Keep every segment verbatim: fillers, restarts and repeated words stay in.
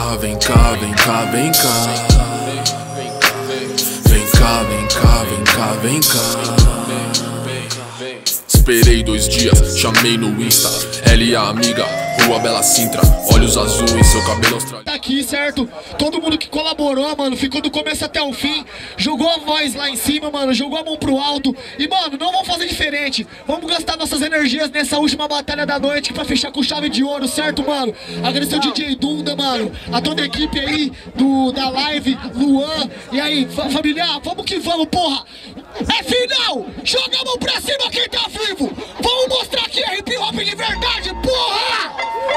cá, vem cá, vem cá, vem cá. Vem cá, vem cá, vem cá, vem cá. Esperei dois dias, chamei no Insta. Ela e a amiga, Rua Bela Sintra. Olhos azuis, seu cabelo australiano. Tá aqui, certo? Todo mundo que colaborou, mano, ficou do começo até o fim. Jogou a voz lá em cima, mano, jogou a mão pro alto. E, mano, não vamos fazer diferente. Vamos gastar nossas energias nessa última batalha da noite pra fechar com chave de ouro, certo, mano? Agradecer o D J Dunda, mano, a toda a equipe aí do, da live, Luan. E aí, fa familiar, vamos que vamos, porra! É final! Joga a mão pra cima quem tá vivo! Vamos mostrar que é hip hop de verdade, porra!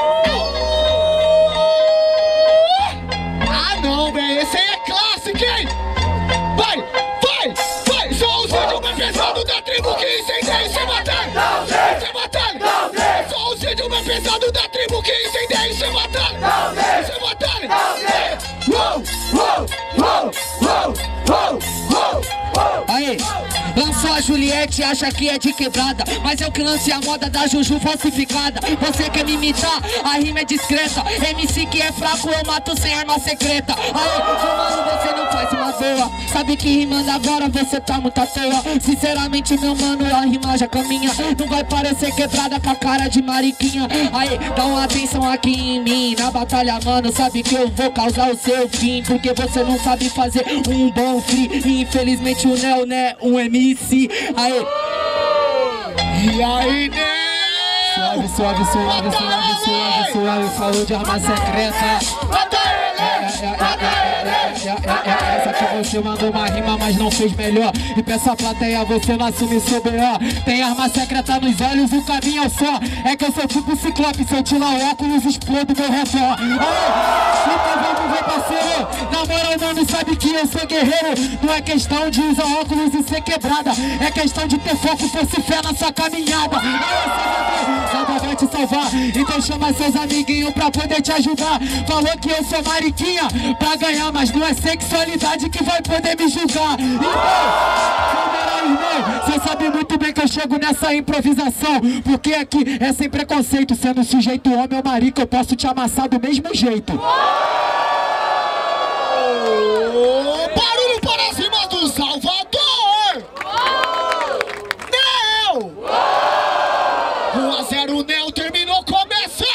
Ah não, velho, esse aí é clássico, hein? Vai, vai, vai! Só os vídeos mais pesados da tribo que incendeia e se matar! Se matar! Só os vídeos mais pesados da tribo que incendeia e se matar! Se matar! Uou, uou, uou, uou, uou, uou! Aí, lançou a Juliette, acha que é de quebrada, mas eu que lancei a moda da Juju falsificada. Você quer me imitar? A rima é discreta. M C que é fraco eu mato sem arma secreta. Aí, mano, você não faz uma boa. Sabe que rimando agora você tá muito à toa. Sinceramente, meu mano, a rima já caminha. Não vai parecer quebrada com a cara de mariquinha. Aí, dá uma atenção aqui em mim. Na batalha, mano, sabe que eu vou causar o seu fim. Porque você não sabe fazer um bom free. E infelizmente o Neo, né, um M C. Aí. E aí, né? Suave, suave, suave, suave, suave, suave. Falou de arma secreta. Mata ele! Mata ele! Essa que você mandou uma rima, mas não fez melhor. E pra essa plateia você não assume seu B O. Tem arma secreta nos olhos, o caminho é só. É que eu sou tipo ciclope, se eu tirar o óculos, explodo meu redor. Então vamos ver, parceiro. Na moral, mano, sabe que eu sou guerreiro. Não é questão de usar óculos e ser quebrada. É questão de ter foco, força e fé na sua caminhada. Nada vai te salvar. Então chama seus amiguinhos pra poder te ajudar. Falou que eu sou mariquinha pra ganhar, mas não é sexualidade que vai poder me julgar. Irmão, você sabe muito bem que eu chego nessa improvisação. Porque aqui é sem preconceito. Sendo sujeito homem ou marica, eu posso te amassar do mesmo jeito. Barulho para as rimas do Salvador! Neo! um a zero, Neo terminou, começa!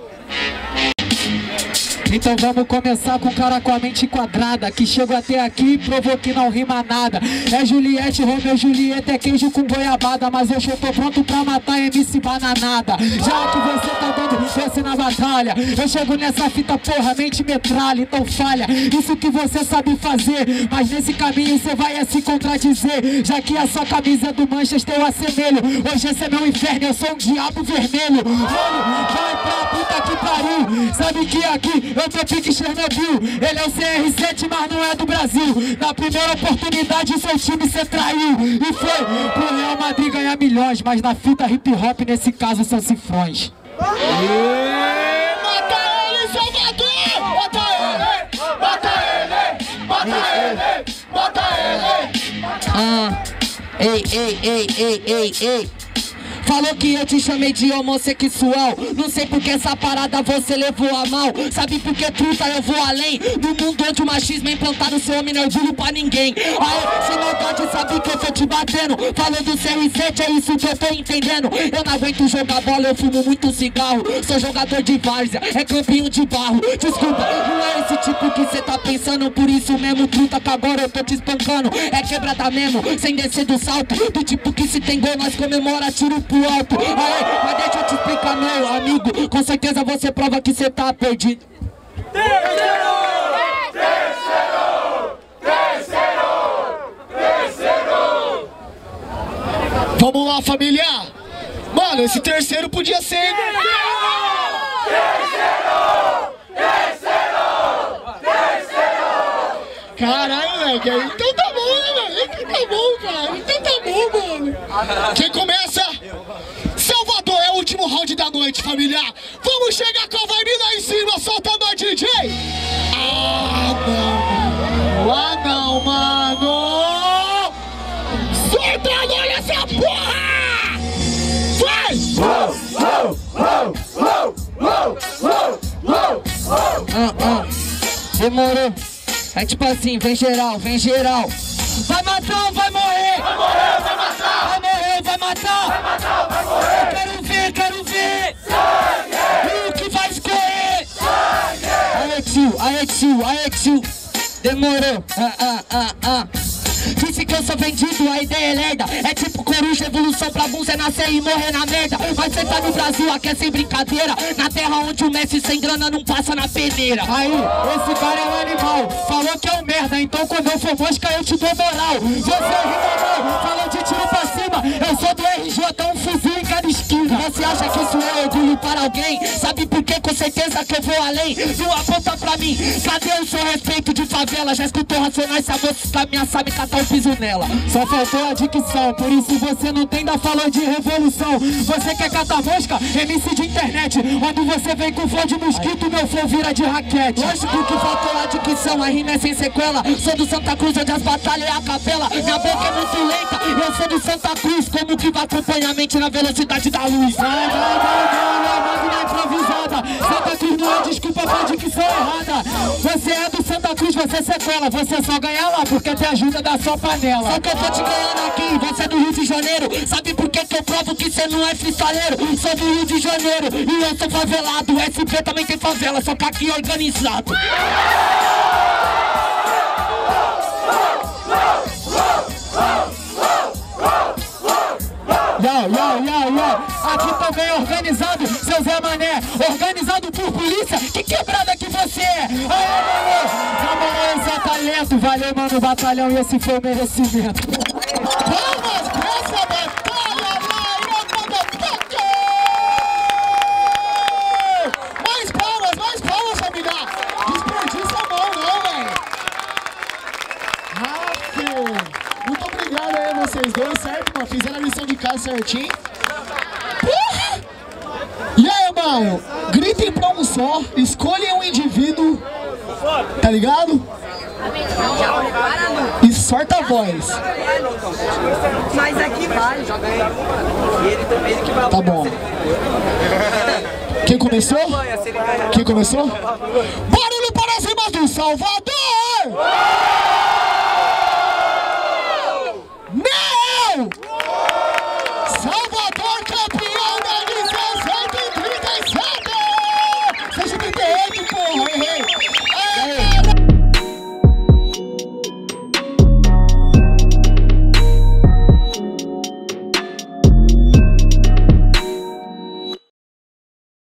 Então vamos começar com o cara com a mente quadrada, que chegou até aqui e provou que não rima nada. É Juliette, Romeu, Julieta, é queijo com goiabada. Mas eu já tô pronto pra matar M C Bananada. Já que você tá dando chance na batalha, eu chego nessa fita, porra, mente metralha. Então falha, isso que você sabe fazer. Mas nesse caminho você vai a se contradizer. Já que a sua camisa do Manchester eu assemelho. Hoje esse é meu inferno, eu sou um diabo vermelho. Mano, vai pra puta que pariu. Sabe que aqui eu tô pique Chernobyl. Ele é o C R sete, mas não é do Brasil. Na primeira oportunidade seu time cê traiu. E foi pro Real Madrid ganhar milhões. Mas na fita hip hop nesse caso são cifrões. E... Mata ele, Salvador! Mata ele! Mata ele! Mata ele! Mata ele! Ah, ei, ei, ei, ei, ei, ei. Falou que eu te chamei de homossexual. Não sei porque essa parada você levou a mal. Sabe por que truta eu vou além? No mundo onde o machismo é implantado, seu homem não é orgulho pra ninguém. Aí, sem maldade, sabe que eu tô te batendo. Falou do C R sete, é isso que eu tô entendendo. Eu não aguento jogar bola, eu fumo muito cigarro. Sou jogador de várzea, é campinho de barro. Desculpa, não é esse tipo que cê tá pensando. Por isso mesmo, truta, que agora eu tô te espancando. É quebrada mesmo, sem descer do salto. Do tipo que se tem gol, nós comemora, tiro pro alto. Aê, mas deixa eu te explicar, meu amigo. Com certeza você prova que você tá perdido. Terceiro! Terceiro! Terceiro! Terceiro! Vamos lá, família! Mano, esse terceiro podia ser... Terceiro! Terceiro! Terceiro! Caralho, moleque, então tá bom, né, mano? Então tá bom, cara. Então tá bom, mano. Quem começa? Salvador é o último round da noite, familiar. Vamos chegar com a vibe lá em cima, soltando a D J. Ah, não. Ah, não, mano. Solta agora essa porra. Vai. Uou, uou, uou, uou, uou, uou, uou, uou. Ah, ah. Demorou. É tipo assim, vem geral, vem geral. Vai matar ou vai morrer? Vai morrer ou vai matar? Vai morrer ou vai matar? Vai matar ou vai morrer? Quero ver, quero ver. Sangue! O que vai escorrer? Sangue! Aê, tio, aê, tio, aê, tio. Demorou. Ah, ah, ah, ah. Disse que eu sou vendido, a ideia é lerda. É tipo coruja, evolução pra bom cê nascer e morrer na merda. Mas cê tá no Brasil, aqui é sem brincadeira. Na terra onde o Messi sem grana não passa na peneira. Aí, esse cara é um animal. Falou que é um merda, então quando eu for mosca eu te dou moral. Você rima mal, falou de tiro pra cima. Eu sou do R J, um fuzil em cada esquina. Você acha que isso é orgulho para alguém? Sabe por que? Com certeza que eu vou além. Não aponta pra mim, cadê o seu respeito de favela? Já escutou Racionais, se a moça caminhar sabe catar o piso nela. Só faltou a dicção, por isso você não tem da falou de revolução. Você quer catar mosca? M C de internet. Quando você vem com flow de mosquito, meu flow vira de raquete. Lógico que faltou a dicção, a rima é sem sequela. Sou do Santa Cruz, onde as batalhas é a capela. Minha boca é muito lenta, eu sou do Santa Cruz. Como que vai acompanhar a mente na velocidade da luz? Vai, vai, vai, vai, vai, vai, improvisada. Santa Cruz não é desculpa pra dicção errada. Você é do Santa Cruz, você sequela. Você só ganha lá porque tem ajuda da sua panela. Só que eu tô te ganhando aqui, você é do Rio de Janeiro. Sabe por que que eu provo que você não é freestyleiro? Sou do Rio de Janeiro e eu sou favelado. O S P também tem favela, só que aqui é organizado. Yo, yo, yo, yo. Aqui também é organizado, seu Zé Mané. Organizado por polícia, que quebrada que você é. Aê, mano, na moral, esse é talento. Valeu, mano, batalhão, e esse foi o merecimento. Palmas pra essa batalha, motherfucker! Mais palmas, mais palmas, família! Desperdiça a mão, não, velho! Rafa! Muito obrigado aí a vocês dois, certo, mano? Fizeram a lição de casa certinho. Porra! E aí, mano? Gritem pra um só, escolhem um indivíduo, tá ligado? E sorta a voz. Mas aqui vale. Tá bom. Quem começou? Quem começou? Barulho para as rimas do Salvador!